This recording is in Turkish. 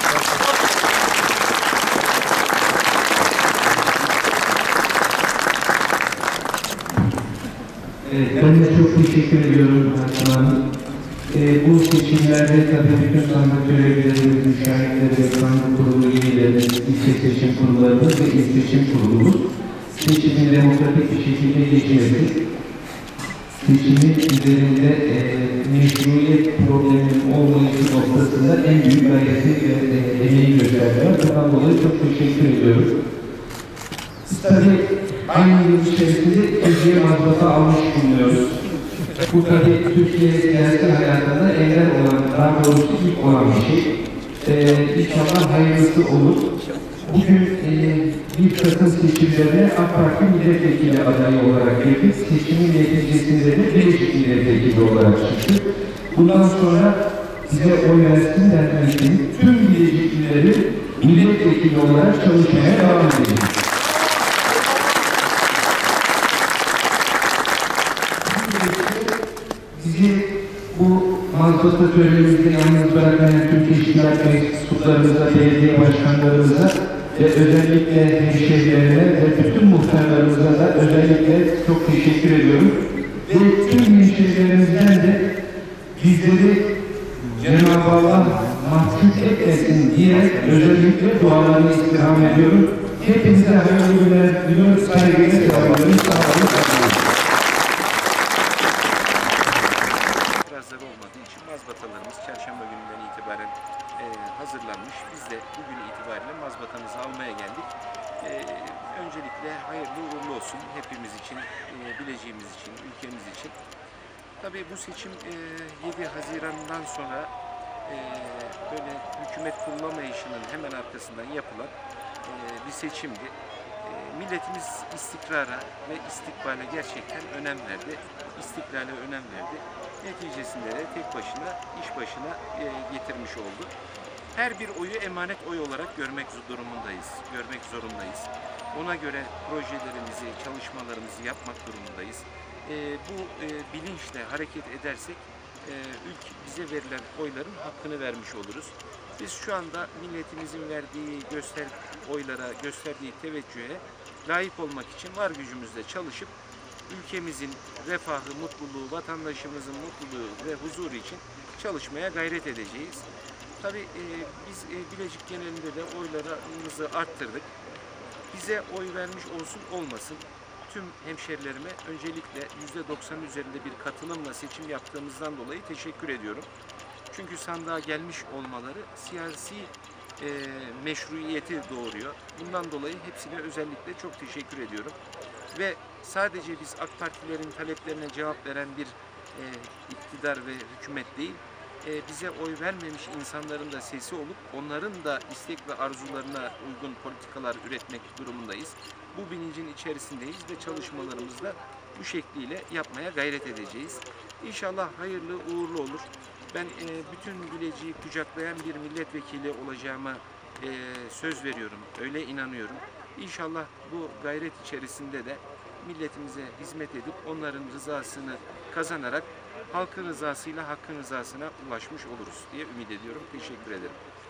Ben de çok teşekkür ediyorum Hakan Hanım. Bu seçimlerde tabii bütün sandık görevlilerimiz, müşahitleri, sandık kurulu üyeleri, ilçe seçim kurullarımız ve il seçim kurulumuz seçimin demokratik bir şekilde geçmesi, seçimin üzerinde meşruiyet probleminin olmayışı noktasında en büyük gayreti ve emeği gösterdiler. Bundan dolayı çok teşekkür ediyorum. Tabii aynı yıl içerisinde Türkiye mazbata almış bulunuyoruz. Bu tabii Türkiye siyasi hayatında ender olan, daha doğrusu ilk olan bir şey. İnşallah hayırlısı olur. Bugün 1 Kasım seçimlerine AK Parti milletvekili adayı olarak girdik. Seçimin neticesinde de Bilecik milletvekili olarak çıktık. Bundan sonra bize oy versinler için tüm Bileciklileri milletvekili olarak çalışmaya devam edeceğiz. Bizi bu mazbata törenimizde yalnız bırakmayan tüm teşkilat mensuplarımıza, belediye başkanlarımıza ve özellikle hemşehrilerine ve bütün muhtarlarımıza da özellikle çok teşekkür ediyorum. Ve tüm hemşehrilerimizden de bizleri Cenab-ı Allah mahcup etmesin diye özellikle dualarını istirham ediyorum. Hepinize hayırlı günler diliyorum. Saygıyla selamlarım. Sağ olun. Olmadığı için mazbatalarımız çarşamba gününden itibaren hazırlanmış. Biz de bugün itibariyle mazbatamızı almaya geldik. Öncelikle hayırlı uğurlu olsun hepimiz için, bileceğimiz için, ülkemiz için. Tabii bu seçim 7 Haziran'dan sonra böyle hükümet kurulamayışının hemen arkasından yapılan bir seçimdi. Milletimiz istikrara ve istikbale gerçekten önem verdi. İstiklale önem verdi. Neticesinde de tek başına, iş başına getirmiş oldu. Her bir oyu emanet oy olarak görmek durumundayız, görmek zorundayız. Ona göre projelerimizi, çalışmalarımızı yapmak durumundayız. Bu bilinçle hareket edersek bize verilen oyların hakkını vermiş oluruz. Biz şu anda milletimizin verdiği oylara, gösterdiği teveccühe layık olmak için var gücümüzle çalışıp ülkemizin refahı, mutluluğu, vatandaşımızın mutluluğu ve huzuru için çalışmaya gayret edeceğiz. Tabii biz Bilecik genelinde de oylarımızı arttırdık. Bize oy vermiş olsun olmasın tüm hemşerilerime öncelikle %90 üzerinde bir katılımla seçim yaptığımızdan dolayı teşekkür ediyorum. Çünkü sandığa gelmiş olmaları siyasi meşruiyeti doğuruyor. Bundan dolayı hepsine özellikle çok teşekkür ediyorum. Ve sadece biz AK Partilerin taleplerine cevap veren bir iktidar ve hükümet değil, bize oy vermemiş insanların da sesi olup onların da istek ve arzularına uygun politikalar üretmek durumundayız. Bu bilincin içerisindeyiz ve çalışmalarımızı da bu şekliyle yapmaya gayret edeceğiz. İnşallah hayırlı uğurlu olur. Ben bütün Bilecik'i kucaklayan bir milletvekili olacağıma söz veriyorum, öyle inanıyorum. İnşallah bu gayret içerisinde de milletimize hizmet edip onların rızasını kazanarak halkın rızasıyla hakkın rızasına ulaşmış oluruz diye ümit ediyorum. Teşekkür ederim.